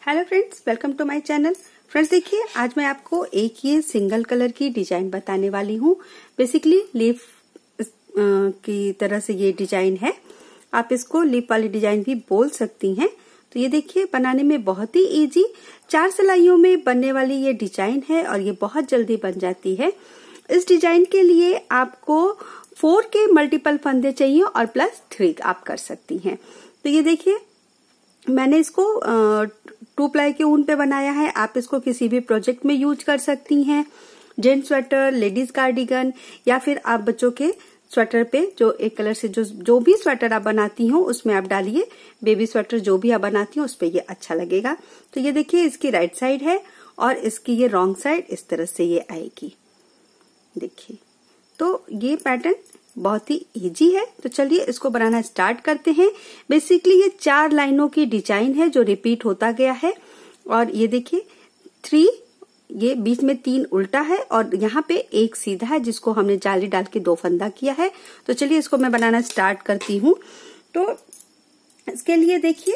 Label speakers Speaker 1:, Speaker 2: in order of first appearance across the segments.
Speaker 1: Hello friends, welcome to my channel. Friends देखिए, आज मैं आपको एक ये सिंगल कलर की डिजाइन बताने वाली हूँ। बेसिकली लीफ की तरह से ये डिजाइन है। आप इसको लीफ वाली डिजाइन भी बोल सकती हैं। तो ये देखिए, बनाने में बहुत ही इजी, 4 सिलाइयों में बनने वाली ये डिजाइन है और ये बहुत जल्दी बन जाती है। इस डिजाइन के लिए आपको 4 के मल्टीपल फंदे चाहिए और प्लस 3 आप कर सकती हैं। तो ये देखिए, मैंने इसको 2 प्लाई के ऊन पे बनाया है। आप इसको किसी भी प्रोजेक्ट में यूज कर सकती हैं। जेंट्स स्वेटर, लेडीज कार्डिगन या फिर आप बच्चों के स्वेटर पे जो एक कलर से जो भी स्वेटर आप बनाती हो उसमें आप डालिए। बेबी स्वेटर जो भी आप बनाती हो उस पे ये अच्छा लगेगा। तो ये देखिए, इसकी राइट साइड है और इसकी ये रॉन्ग साइड इस तरह से ये आएगी। देखिए, तो ये पैटर्न बहुत ही इजी है। तो चलिए इसको बनाना स्टार्ट करते हैं। बेसिकली ये 4 लाइनों की डिजाइन है जो रिपीट होता गया है। और ये देखिए 3, ये बीच में 3 उल्टा है और यहाँ पे 1 सीधा है जिसको हमने जाली डाल के 2 फंदा किया है। तो चलिए इसको मैं बनाना स्टार्ट करती हूँ। तो इसके लिए देखिए,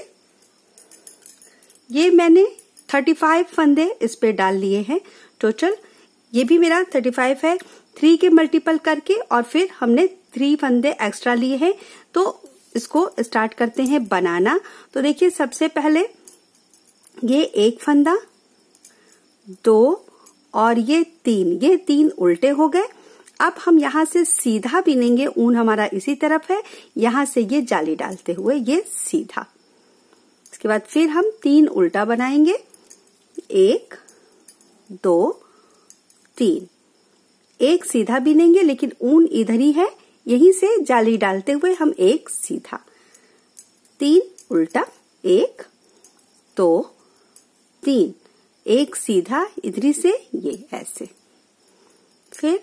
Speaker 1: ये मैंने 35 फंदे इस पे डाल लिए हैं टोटल। ये भी मेरा 35 है, 3 के मल्टीपल करके और फिर हमने 3 फंदे एक्स्ट्रा लिए हैं। तो इसको स्टार्ट करते हैं बनाना। तो देखिए, सबसे पहले ये 1 फंदा, 2 और ये 3 उल्टे हो गए। अब हम यहाँ से सीधा बिनेंगे। ऊन हमारा इसी तरफ है, यहाँ से ये जाली डालते हुए ये सीधा। इसके बाद फिर हम 3 उल्टा बनाएंगे। 1 2 3, 1 सीधा बिनेंगे लेकिन ऊन इधर ही है, यहीं से जाली डालते हुए हम 1 सीधा, 3 उल्टा, 1 2 3, 1 सीधा इधरी से ये ऐसे, फिर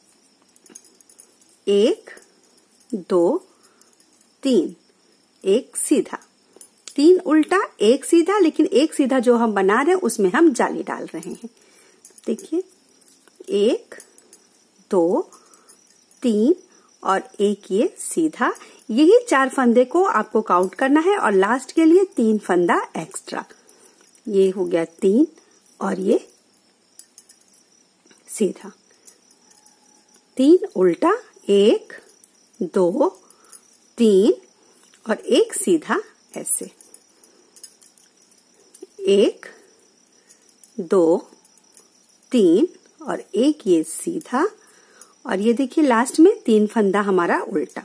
Speaker 1: 1 2 3, 1 सीधा, 3 उल्टा, 1 सीधा, लेकिन 1 सीधा जो हम बना रहे हैं उसमें हम जाली डाल रहे हैं। देखिए, 1 2 3 और 1 ये सीधा। यही 4 फंदे को आपको काउंट करना है और लास्ट के लिए 3 फंदा एक्स्ट्रा। ये हो गया 3 और ये सीधा, 3 उल्टा, 1 2 3 और 1 सीधा ऐसे, 1 2 3 और 1 ये सीधा। और ये देखिए, लास्ट में 3 फंदा हमारा उल्टा,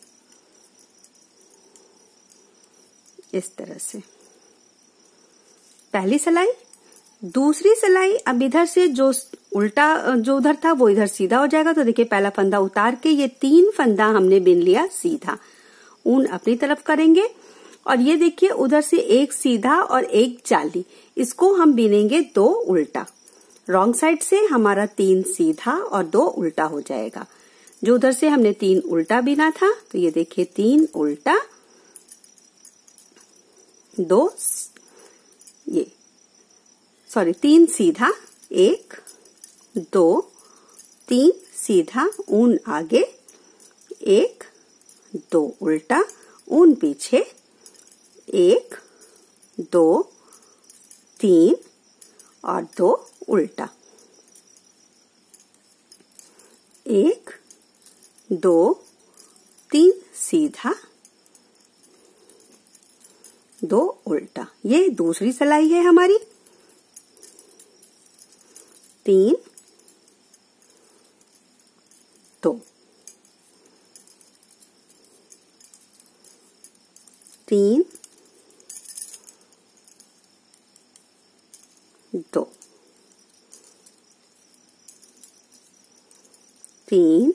Speaker 1: इस तरह से पहली सिलाई। दूसरी सिलाई, अब इधर से जो उल्टा जो उधर था वो इधर सीधा हो जाएगा। तो देखिए, पहला फंदा उतार के ये 3 फंदा हमने बिन लिया सीधा। ऊन अपनी तरफ करेंगे और ये देखिए, उधर से 1 सीधा और 1 जाली, इसको हम बिनेंगे 2 उल्टा। रॉन्ग साइड से हमारा 3 सीधा और 2 उल्टा हो जाएगा। जो उधर से हमने 3 उल्टा बिना था, तो ये देखिए 3 उल्टा, 3 सीधा, 1 2 3 सीधा, ऊन आगे, 1 2 उल्टा, ऊन पीछे, 1 2 3 और 2 उल्टा, 1 2 3 सीधा, 2 उल्टा। ये दूसरी सिलाई है हमारी। 3 2 3 2 3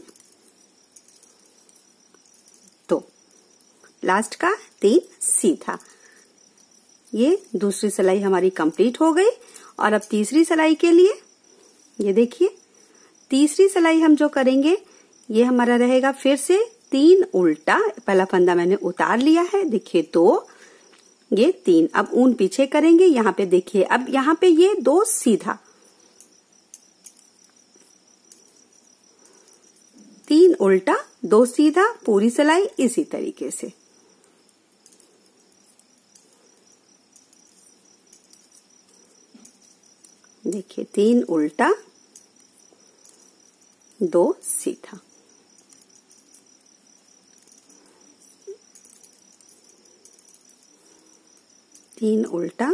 Speaker 1: 2, लास्ट का 3 सीधा। ये दूसरी सिलाई हमारी कंप्लीट हो गई। और अब तीसरी सिलाई के लिए ये देखिए, तीसरी सिलाई हम जो करेंगे ये हमारा रहेगा फिर से 3 उल्टा। पहला फंदा मैंने उतार लिया है, देखिए 2, ये 3। अब ऊन पीछे करेंगे। यहाँ पे देखिए, अब यहाँ पे ये 2 सीधा, 3 उल्टा, 2 सीधा, पूरी सिलाई इसी तरीके से। देखिए 3 उल्टा 2 सीधा। तीन उल्टा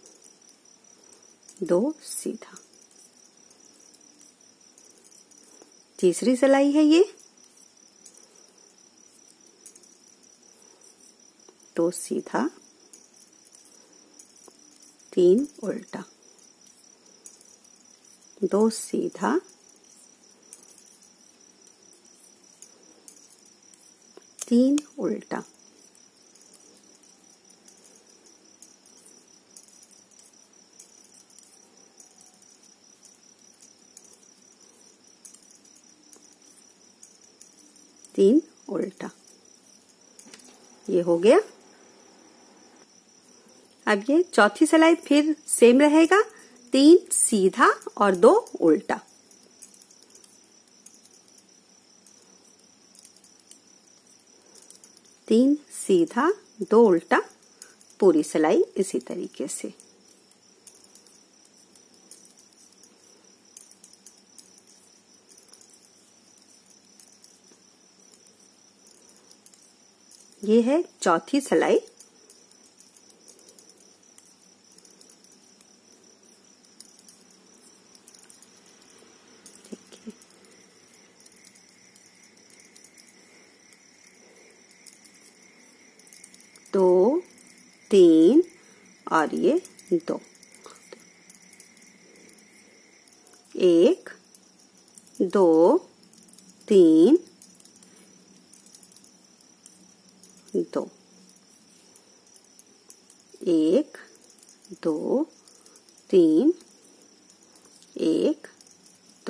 Speaker 1: 2 सीधा। तीसरी सिलाई है ये, 2 सीधा 3 उल्टा 2 सीधा 3 उल्टा। तीन उल्टा, ये हो गया। अब ये चौथी सिलाई फिर सेम रहेगा, 3 सीधा और 2 उल्टा। तीन सीधा 2 उल्टा, पूरी सिलाई इसी तरीके से। ये है चौथी सिलाई। दो 3 और ये 2, 1 2 3 2, 1 2 3 1 2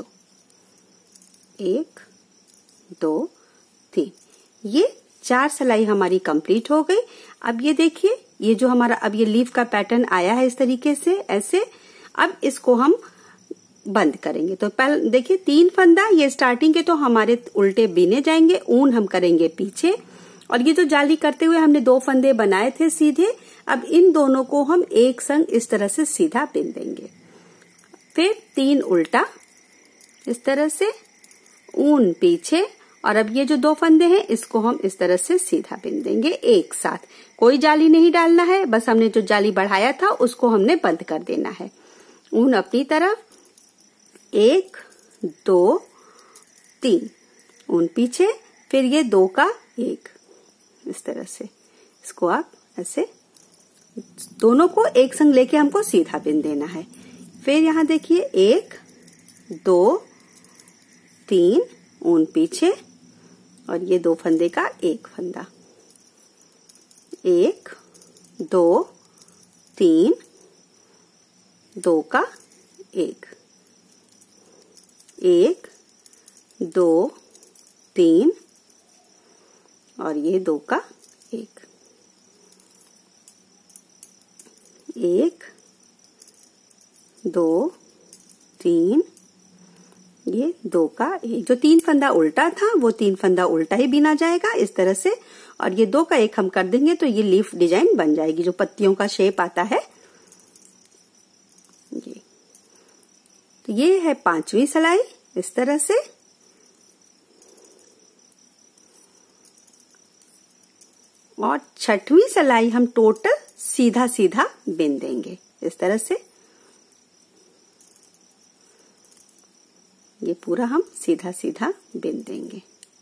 Speaker 1: 1 2 3। ये 4 सिलाई हमारी कंप्लीट हो गई। अब ये देखिए, ये जो हमारा अब ये लीफ का पैटर्न आया है इस तरीके से, ऐसे। अब इसको हम बंद करेंगे। तो पहले देखिए 3 फंदा ये स्टार्टिंग के तो हमारे उल्टे बिने जाएंगे, ऊन हम करेंगे पीछे। और ये जो जाली करते हुए हमने 2 फंदे बनाए थे सीधे, अब इन दोनों को हम एक संग इस तरह से सीधा बिन देंगे। फिर 3 उल्टा इस तरह से, ऊन पीछे, और अब ये जो 2 फंदे हैं इसको हम इस तरह से सीधा बिन देंगे एक साथ। कोई जाली नहीं डालना है, बस हमने जो जाली बढ़ाया था उसको हमने बंद कर देना है। ऊन अपनी तरफ, 1 2 3, ऊन पीछे, फिर ये 2 का 1 इस तरह से। इसको आप ऐसे दोनों को एक संग लेके हमको सीधा बिन देना है। फिर यहाँ देखिए 1 2 3, ऊन पीछे, और ये 2 फंदे का 1 फंदा, 1 2 3 2 का 1 1 2 3, और ये 2 का 1 1 2 3, ये 2 का 1। जो 3 फंदा उल्टा था वो 3 फंदा उल्टा ही बिना जाएगा इस तरह से, और ये 2 का 1 हम कर देंगे तो ये लीफ डिजाइन बन जाएगी, जो पत्तियों का शेप आता है ये। तो ये है 5वीं सिलाई इस तरह से। और 6वीं सिलाई हम टोटल सीधा सीधा बिन देंगे इस तरह से। ये पूरा हम सीधा सीधा बिन देंगे।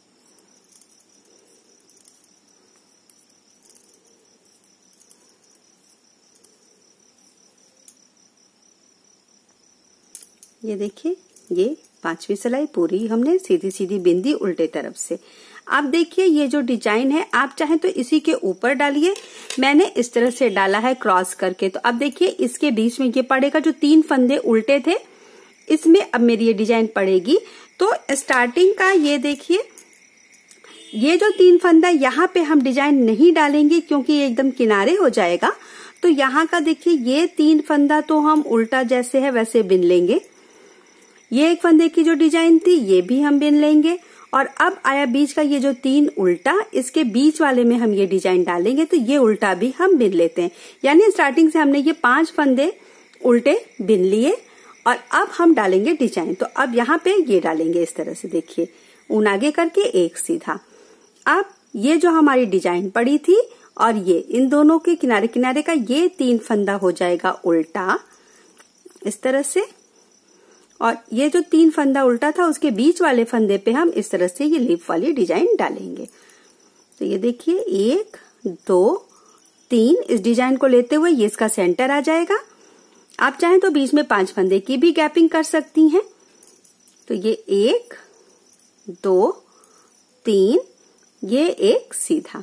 Speaker 1: ये देखिए, ये 5वीं सिलाई पूरी हमने सीधी सीधी बिन दी उल्टे तरफ से। आप देखिए ये जो डिजाइन है, आप चाहें तो इसी के ऊपर डालिए, मैंने इस तरह से डाला है क्रॉस करके। तो अब देखिए इसके बीच में ये पड़ेगा, जो 3 फंदे उल्टे थे इसमें अब मेरी ये डिजाइन पड़ेगी। तो स्टार्टिंग का ये देखिए, ये जो 3 फंदा यहाँ पे हम डिजाइन नहीं डालेंगे क्योंकि ये एकदम किनारे हो जाएगा। तो यहाँ का देखिए ये 3 फंदा तो हम उल्टा जैसे है वैसे बिन लेंगे। ये 1 फंदे की जो डिजाइन थी ये भी हम बिन लेंगे। और अब आया बीच का ये जो 3 उल्टा, इसके बीच वाले में हम ये डिजाइन डालेंगे, तो ये उल्टा भी हम बिन लेते हैं। यानी स्टार्टिंग से हमने ये 5 फंदे उल्टे बिन लिए, और अब हम डालेंगे डिजाइन। तो अब यहाँ पे ये डालेंगे इस तरह से, देखिए ऊन आगे करके एक सीधा। अब ये जो हमारी डिजाइन पड़ी थी और ये इन दोनों के किनारे किनारे का ये 3 फंदा हो जाएगा उल्टा इस तरह से, और ये जो 3 फंदा उल्टा था उसके बीच वाले फंदे पे हम इस तरह से ये लीफ वाली डिजाइन डालेंगे। तो ये देखिए 1 2 3 इस डिजाइन को लेते हुए ये इसका सेंटर आ जाएगा। आप चाहें तो बीच में 5 फंदे की भी गैपिंग कर सकती हैं। तो ये 1 2 3 ये एक सीधा,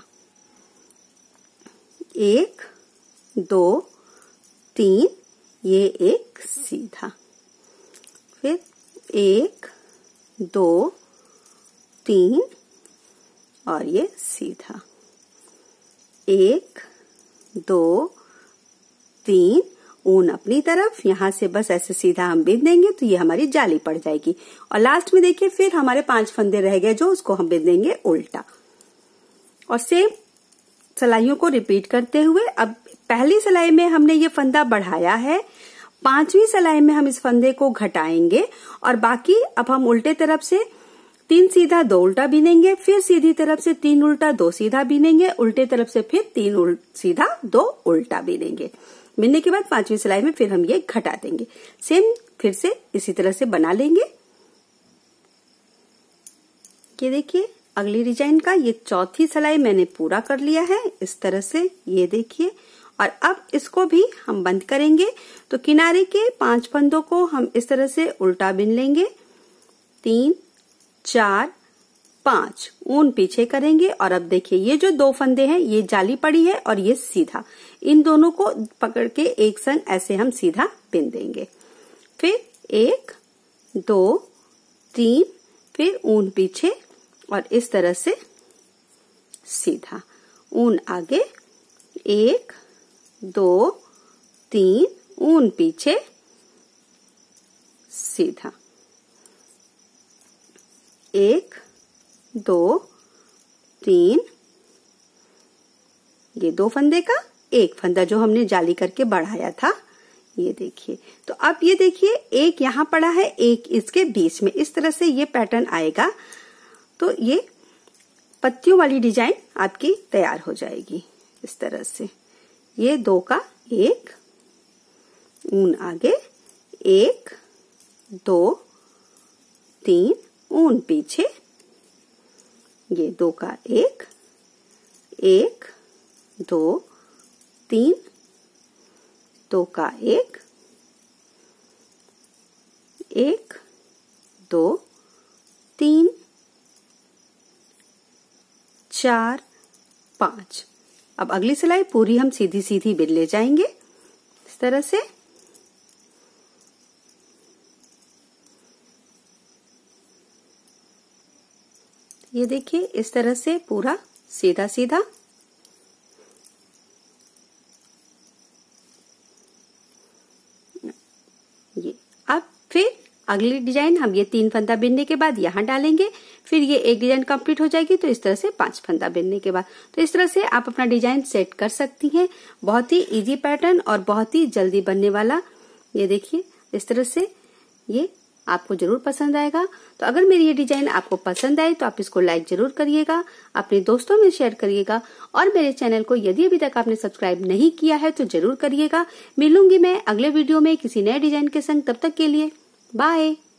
Speaker 1: 1 2 3 ये एक सीधा, फिर 1 2 3 और ये सीधा, 1 2 3 ऊन अपनी तरफ, यहां से बस ऐसे सीधा हम बिंद देंगे तो ये हमारी जाली पड़ जाएगी। और लास्ट में देखिए फिर हमारे 5 फंदे रह गए जो उसको हम बिंद देंगे उल्टा। और सेम सिलाइयों को रिपीट करते हुए अब पहली सिलाई में हमने ये फंदा बढ़ाया है, 5वीं सिलाई में हम इस फंदे को घटाएंगे और बाकी अब हम उल्टे तरफ से 3 सीधा 2 उल्टा बिनेंगे, फिर सीधी तरफ से 3 उल्टा 2 सीधा बिनेंगे, उल्टे तरफ से फिर 3 सीधा 2 उल्टा बिनेंगे। बिनने के बाद 5वीं सिलाई में फिर हम ये घटा देंगे। सेम फिर से इसी तरह से बना लेंगे। ये देखिए अगली डिजाइन का ये 4थी सिलाई मैंने पूरा कर लिया है इस तरह से, ये देखिए। और अब इसको भी हम बंद करेंगे। तो किनारे के 5 फंदों को हम इस तरह से उल्टा बिन लेंगे, 3 4 5 ऊन पीछे करेंगे। और अब देखिए ये जो 2 फंदे हैं ये जाली पड़ी है और ये सीधा, इन दोनों को पकड़ के एक संग ऐसे हम सीधा बिन देंगे। फिर 1 2 3 फिर ऊन पीछे और इस तरह से सीधा, ऊन आगे 1 2 3 ऊन पीछे सीधा, 1 2 3 ये 2 फंदे का एक फंदा जो हमने जाली करके बढ़ाया था, ये देखिए। तो अब ये देखिए एक यहाँ पड़ा है, एक इसके बीच में, इस तरह से ये पैटर्न आएगा। तो ये पत्तियों वाली डिजाइन आपकी तैयार हो जाएगी इस तरह से। ये 2 का 1 ऊन आगे, 1 2 3 ऊन पीछे, ये 2 का 1 1 2 3 2 का 1 1 2 3 4 5। अब अगली सिलाई पूरी हम सीधी सीधी बिन ले जाएंगे इस तरह से। ये देखिए इस तरह से पूरा सीधा सीधा। ये अब फिर अगली डिजाइन हम ये 3 फंदा बिनने के बाद यहाँ डालेंगे, फिर ये एक डिजाइन कंप्लीट हो जाएगी। तो इस तरह से 5 फंदा बिनने के बाद, तो इस तरह से आप अपना डिजाइन सेट कर सकती हैं। बहुत ही इजी पैटर्न और बहुत ही जल्दी बनने वाला। ये देखिए इस तरह से ये आपको जरूर पसंद आएगा। तो अगर मेरी ये डिजाइन आपको पसंद आए तो आप इसको लाइक जरूर करिएगा, अपने दोस्तों में शेयर करिएगा और मेरे चैनल को यदि अभी तक आपने सब्सक्राइब नहीं किया है तो जरूर करिएगा। मिलूंगी मैं अगले वीडियो में किसी नए डिजाइन के संग। तब तक के लिए बाय।